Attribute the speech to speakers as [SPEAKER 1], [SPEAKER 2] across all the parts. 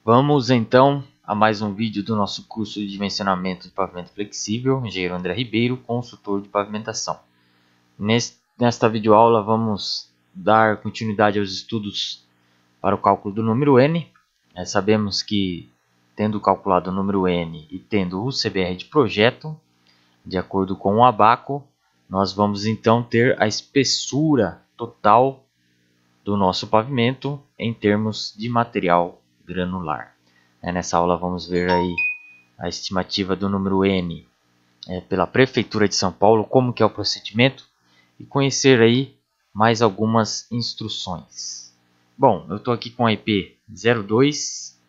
[SPEAKER 1] Vamos então a mais um vídeo do nosso curso de dimensionamento de pavimento flexível, engenheiro André Ribeiro, consultor de pavimentação. Nesta videoaula vamos dar continuidade aos estudos para o cálculo do número N. Sabemos que, tendo calculado o número N e tendo o CBR de projeto, de acordo com o ABACO, nós vamos então ter a espessura total do nosso pavimento em termos de material granular. Nessa aula vamos ver aí a estimativa do número N pela Prefeitura de São Paulo, como que é o procedimento, e conhecer aí mais algumas instruções. Bom, eu estou aqui com a IP 02,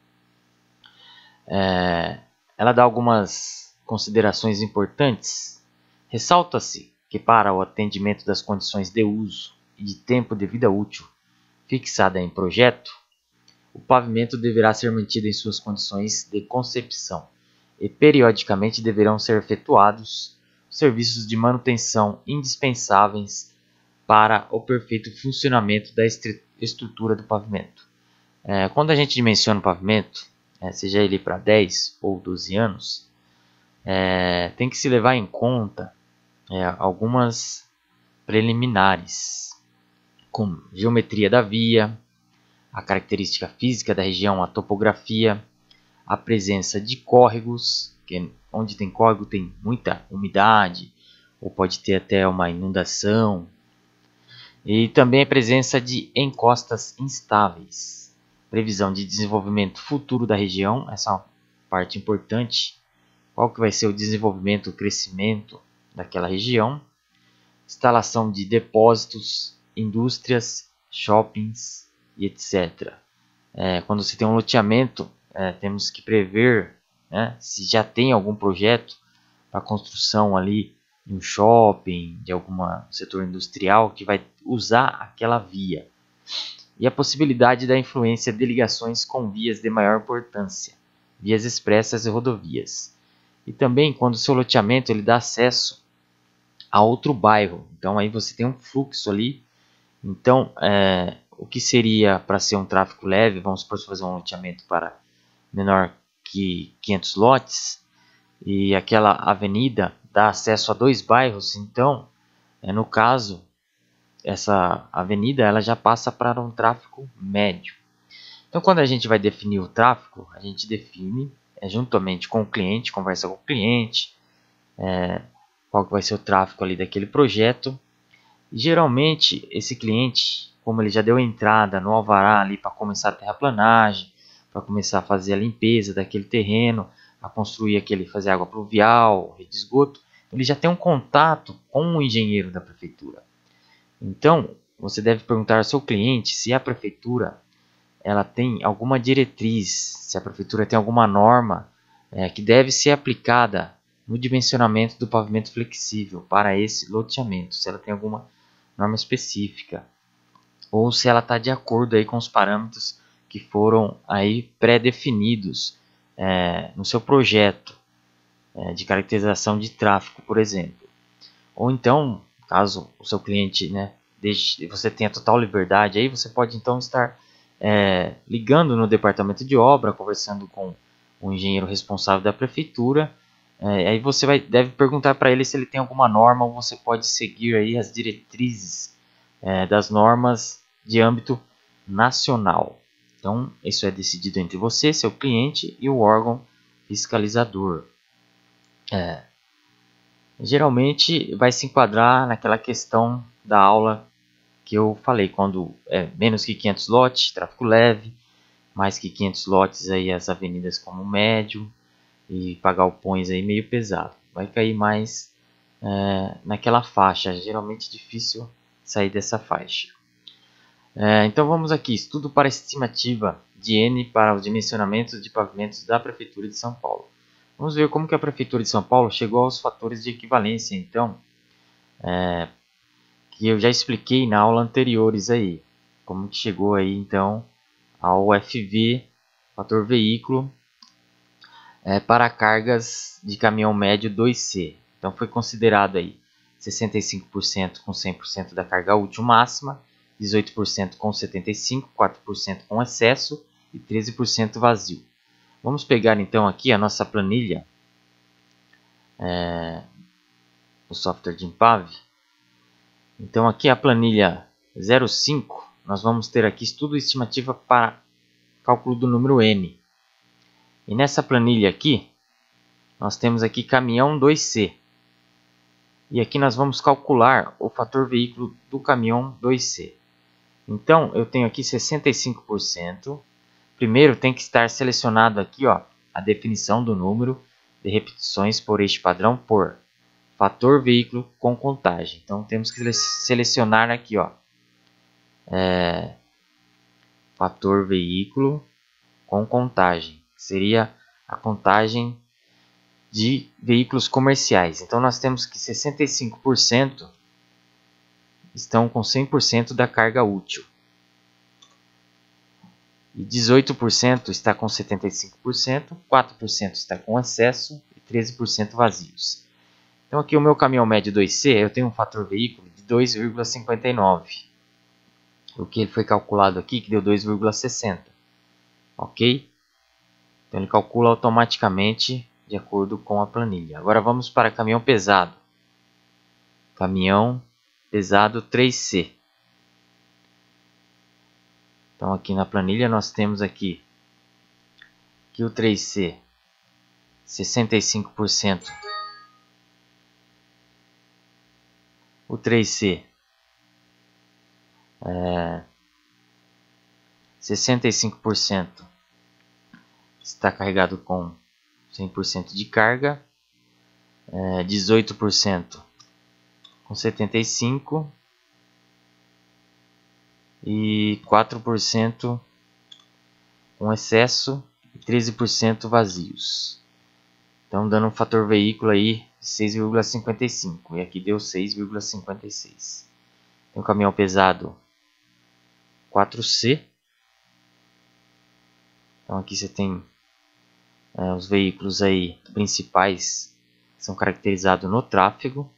[SPEAKER 1] ela dá algumas considerações importantes. Ressalta-se que para o atendimento das condições de uso e de tempo de vida útil fixada em projeto, o pavimento deverá ser mantido em suas condições de concepção e periodicamente deverão ser efetuados serviços de manutenção indispensáveis para o perfeito funcionamento da estrutura do pavimento. Quando a gente dimensiona o pavimento, seja ele para 10 ou 12 anos, tem que se levar em conta algumas preliminares, como geometria da via, a característica física da região, a topografia, a presença de córregos, que onde tem córrego tem muita umidade, ou pode ter até uma inundação, e também a presença de encostas instáveis, previsão de desenvolvimento futuro da região, essa é uma parte importante, qual que vai ser o desenvolvimento, o crescimento daquela região, instalação de depósitos, indústrias, shoppings e etc. Quando você tem um loteamento, temos que prever se já tem algum projeto para construção ali de um shopping, de algum setor industrial que vai usar aquela via. E a possibilidade da influência de ligações com vias de maior importância, vias expressas e rodovias. E também quando o seu loteamento ele dá acesso a outro bairro, então aí você tem um fluxo ali. Então, o que seria para ser um tráfego leve, vamos supor, fazer um loteamento para menor que 500 lotes, e aquela avenida dá acesso a 2 bairros, então, no caso, essa avenida ela já passa para um tráfego médio. Então, quando a gente vai definir o tráfego, a gente define juntamente com o cliente, conversa com o cliente, qual que vai ser o tráfego ali daquele projeto. E, geralmente, esse cliente, como ele já deu entrada no alvará ali para começar a terraplanagem, para começar a fazer a limpeza daquele terreno, a construir fazer água pluvial, rede de esgoto, ele já tem um contato com o engenheiro da prefeitura. Então, você deve perguntar ao seu cliente se a prefeitura ela tem alguma diretriz, se a prefeitura tem alguma norma que deve ser aplicada no dimensionamento do pavimento flexível para esse loteamento, se ela tem alguma norma específica, ou se ela está de acordo aí com os parâmetros que foram aí pré-definidos no seu projeto de caracterização de tráfego, por exemplo. Ou então, caso o seu cliente você tenha total liberdade, aí você pode então estar ligando no departamento de obra, conversando com o engenheiro responsável da prefeitura. Aí você deve perguntar para ele se ele tem alguma norma, ou você pode seguir aí as diretrizes das normas de âmbito nacional. Então, isso é decidido entre você, seu cliente e o órgão fiscalizador. Geralmente vai se enquadrar naquela questão da aula que eu falei, quando menos que 500 lotes, tráfego leve, mais que 500 lotes, aí as avenidas como médio, e galpões aí meio pesado. Vai cair mais naquela faixa, geralmente difícil sair dessa faixa. Então vamos aqui, estudo para estimativa de N para os dimensionamentos de pavimentos da Prefeitura de São Paulo. Vamos ver como que a Prefeitura de São Paulo chegou aos fatores de equivalência, então, que eu já expliquei na aula anteriores aí, como que chegou aí então ao FV, fator veículo, para cargas de caminhão médio 2C. Então foi considerado aí 65% com 100% da carga útil máxima, 18% com 75%, 4% com excesso e 13% vazio. Vamos pegar então aqui a nossa planilha, o software de Impave. Então aqui a planilha 05, nós vamos ter aqui estudo e estimativa para cálculo do número N. E nessa planilha aqui, nós temos aqui caminhão 2C. E aqui nós vamos calcular o fator veículo do caminhão 2C. Então eu tenho aqui 65%. Primeiro tem que estar selecionado aqui, ó, a definição do número de repetições por eixo padrão por fator veículo com contagem. Então temos que selecionar aqui, ó, fator veículo com contagem. Seria a contagem de veículos comerciais. Então nós temos que 65% estão com 100% da carga útil. E 18% está com 75%, 4% está com excesso e 13% vazios. Então aqui o meu caminhão médio 2C, eu tenho um fator veículo de 2,59. O que ele foi calculado aqui, que deu 2,60. Ok? Então ele calcula automaticamente de acordo com a planilha. Agora vamos para caminhão pesado. Caminhão pesado 3C. Então aqui na planilha nós temos aqui que o 3C 65%. O 3C 65% está carregado com 100% de carga, 18% com 75% e 4% com excesso e 13% vazios. Então dando um fator veículo aí de 6,55 e aqui deu 6,56. Tem um caminhão pesado 4C. Então aqui você tem os veículos aí principais que são caracterizados no tráfego.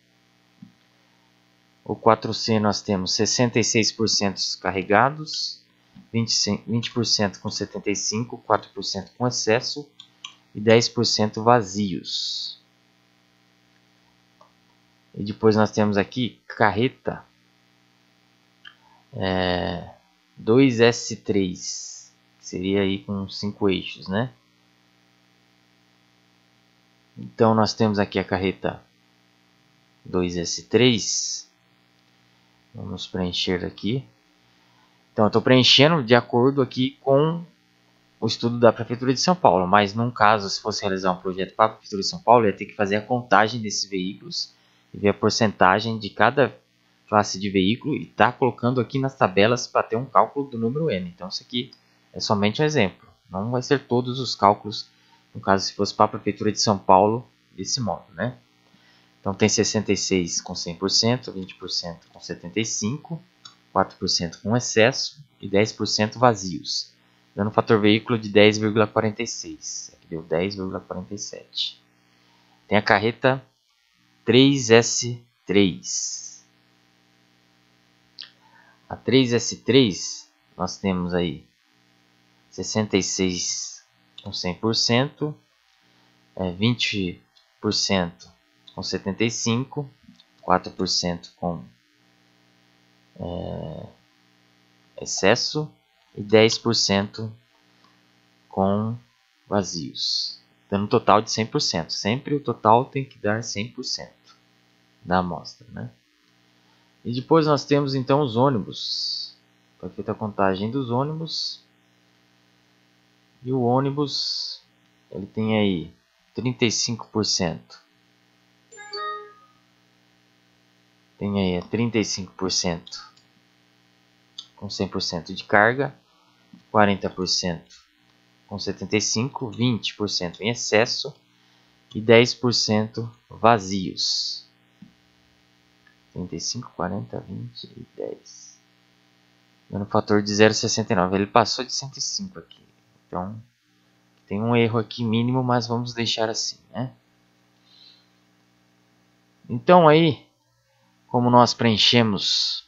[SPEAKER 1] O 4C nós temos 66% carregados, 20% com 75%, 4% com excesso e 10% vazios. E depois nós temos aqui carreta 2S3, que seria aí com 5 eixos, né? Então nós temos aqui a carreta 2S3. Vamos preencher aqui. Então eu estou preenchendo de acordo aqui com o estudo da Prefeitura de São Paulo. Mas num caso, se fosse realizar um projeto para a Prefeitura de São Paulo, ia ter que fazer a contagem desses veículos e ver a porcentagem de cada classe de veículo e tá colocando aqui nas tabelas para ter um cálculo do número N. Então isso aqui é somente um exemplo. Não vai ser todos os cálculos, no caso se fosse para a Prefeitura de São Paulo, desse modo, né? Então tem 66% com 100%, 20% com 75%, 4% com excesso e 10% vazios, dando um fator veículo de 10,46. Aqui deu 10,47. Tem a carreta 3S3. A 3S3 nós temos aí 66% com 100%, 20% com 75%, 4% com excesso e 10% com vazios, dando um total de 100%. Sempre o total tem que dar 100% da amostra, né? E depois nós temos então os ônibus. Foi feita a contagem dos ônibus. E o ônibus, ele tem aí 35%. Tem aí 35% com 100% de carga, 40% com 75%, 20% em excesso e 10% vazios. 35, 40, 20 e 10. Dando um fator de 0,69. Ele passou de 105 aqui. Então, tem um erro aqui mínimo, mas vamos deixar assim, né? Então aí, como nós preenchemos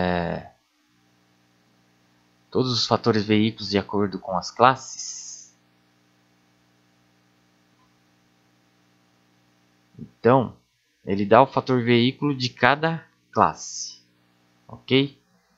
[SPEAKER 1] todos os fatores veículos de acordo com as classes, Então, ele dá o fator veículo de cada classe, ok?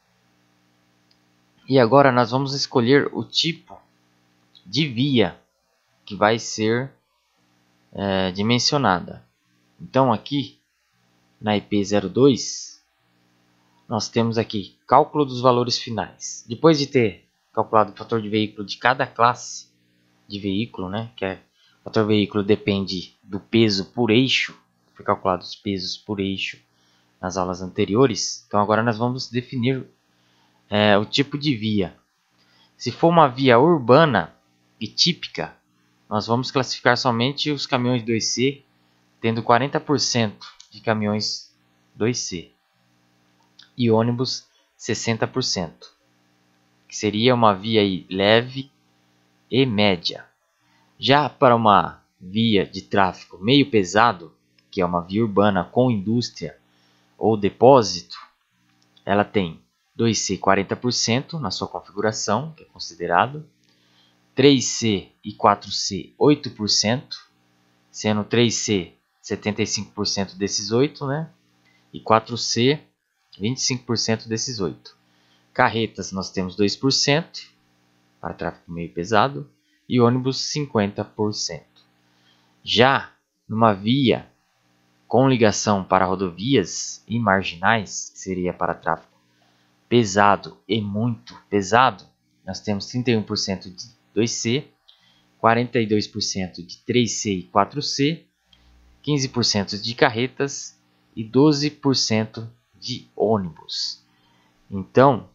[SPEAKER 1] E agora nós vamos escolher o tipo de via que vai ser dimensionada. Então aqui na IP02 nós temos aqui cálculo dos valores finais. Depois de ter calculado o fator de veículo de cada classe de veículo, né, que é o fator veículo depende do peso por eixo, foi calculado os pesos por eixo nas aulas anteriores. Então agora nós vamos definir o tipo de via. Se for uma via urbana e típica, nós vamos classificar somente os caminhões 2C, tendo 40% de caminhões 2C e ônibus 60%, que seria uma via aí leve e média. Já para uma via de tráfego meio pesado, que é uma via urbana com indústria ou depósito, ela tem 2C 40% na sua configuração, que é considerado, 3C e 4C 8%, sendo 3C 75% desses 8, né? E 4C 25% desses 8. Carretas nós temos 2% para tráfego meio pesado e ônibus 50%. Já numa via com ligação para rodovias e marginais, que seria para tráfego pesado e muito pesado, nós temos 31% de 2C, 42% de 3C e 4C, 15% de carretas e 12% de ônibus. Então,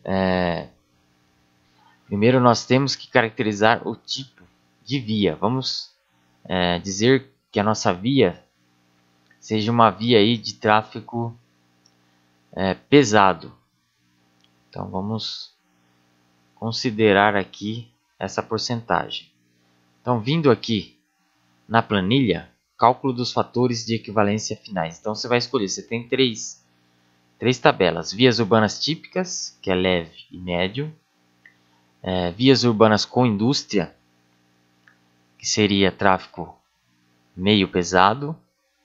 [SPEAKER 1] primeiro nós temos que caracterizar o tipo de via. Vamos dizer que a nossa via seja uma via aí de tráfego pesado. Então vamos considerar aqui essa porcentagem. Então, vindo aqui na planilha, cálculo dos fatores de equivalência finais. Então você vai escolher, você tem três tabelas: vias urbanas típicas, que é leve e médio, vias urbanas com indústria, que seria tráfego meio pesado,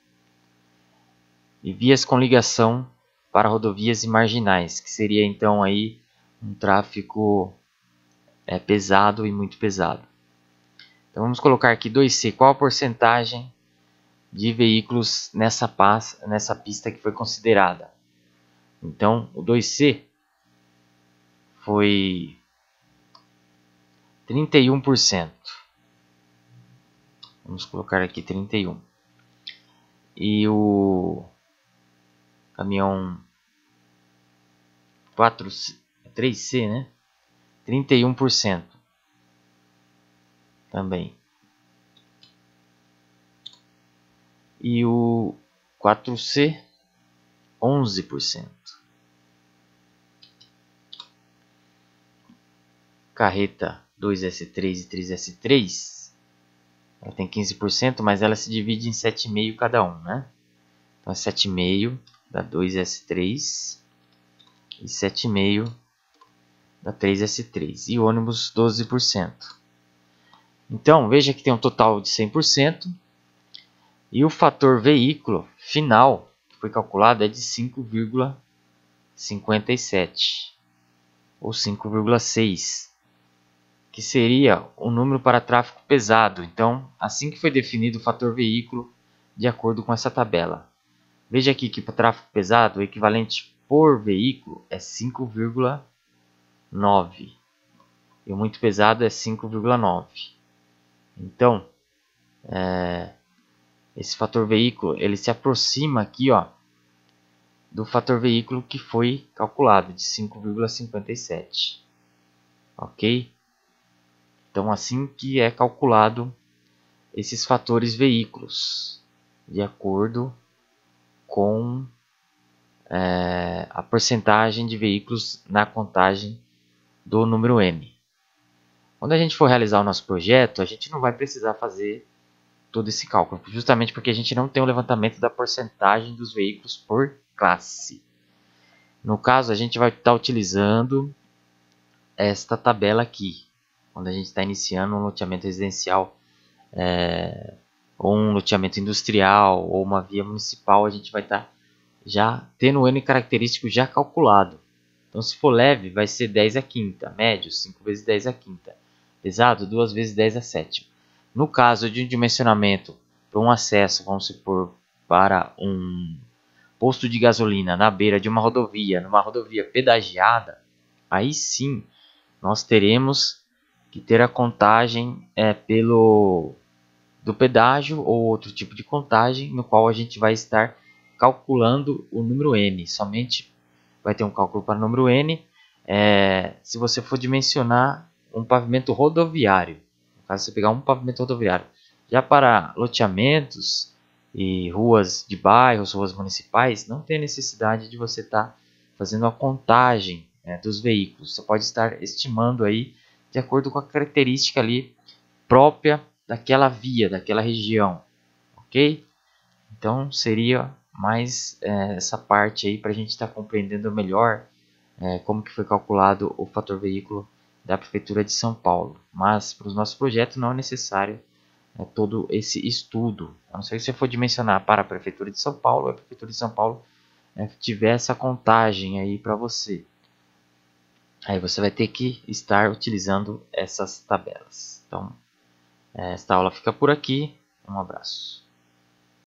[SPEAKER 1] e vias com ligação para rodovias e marginais, que seria então aí um tráfego pesado e muito pesado. Então vamos colocar aqui 2C, qual a porcentagem de veículos nessa pista que foi considerada? Então o 2C foi 31%. Vamos colocar aqui 31%. E o caminhão 3C, né? 31% também. E o 4C, 11%. Carreta 2S3 e 3S3, ela tem 15%, mas ela se divide em 7,5 cada um, né? Então é 7,5 da 2S3 e 7,5 da 3S3. E ônibus 12%. Então veja que tem um total de 100%. E o fator veículo final que foi calculado é de 5,57 ou 5,6, que seria o número para tráfego pesado. Então, assim que foi definido o fator veículo de acordo com essa tabela. Veja aqui que para tráfego pesado o equivalente por veículo é 5,9 e o muito pesado é 5,9. Então, esse fator veículo ele se aproxima aqui, do fator veículo que foi calculado de 5,57, ok? Então assim que é calculado esses fatores veículos de acordo com a porcentagem de veículos na contagem do número N. Quando a gente for realizar o nosso projeto, a gente não vai precisar fazer todo esse cálculo, justamente porque a gente não tem o levantamento da porcentagem dos veículos por classe. No caso, a gente vai estar utilizando esta tabela aqui, quando a gente está iniciando um loteamento residencial ou um loteamento industrial, ou uma via municipal, a gente vai estar já tendo o N característico já calculado. Então, se for leve, vai ser 10 a quinta, médio, 5 vezes 10 a quinta, pesado, 2 vezes 10 a sétima. No caso de um dimensionamento para um acesso, vamos supor, para um posto de gasolina na beira de uma rodovia, numa rodovia pedagiada, aí sim nós teremos que ter a contagem pelo do pedágio ou outro tipo de contagem, no qual a gente vai estar calculando o número n. Somente vai ter um cálculo para o número n se você for dimensionar um pavimento rodoviário. No caso, você pegar um pavimento rodoviário. Já para loteamentos e ruas de bairros, ruas municipais, não tem necessidade de você estar fazendo a contagem dos veículos. Você pode estar estimando aí de acordo com a característica ali própria daquela via, daquela região, ok? Então seria mais essa parte aí para a gente estar compreendendo melhor como que foi calculado o fator veículo da Prefeitura de São Paulo. Mas para os nossos projetos não é necessário todo esse estudo, a não ser que você for dimensionar para a Prefeitura de São Paulo, a Prefeitura de São Paulo tiver essa contagem aí para você. Aí você vai ter que estar utilizando essas tabelas. Então, esta aula fica por aqui. Um abraço.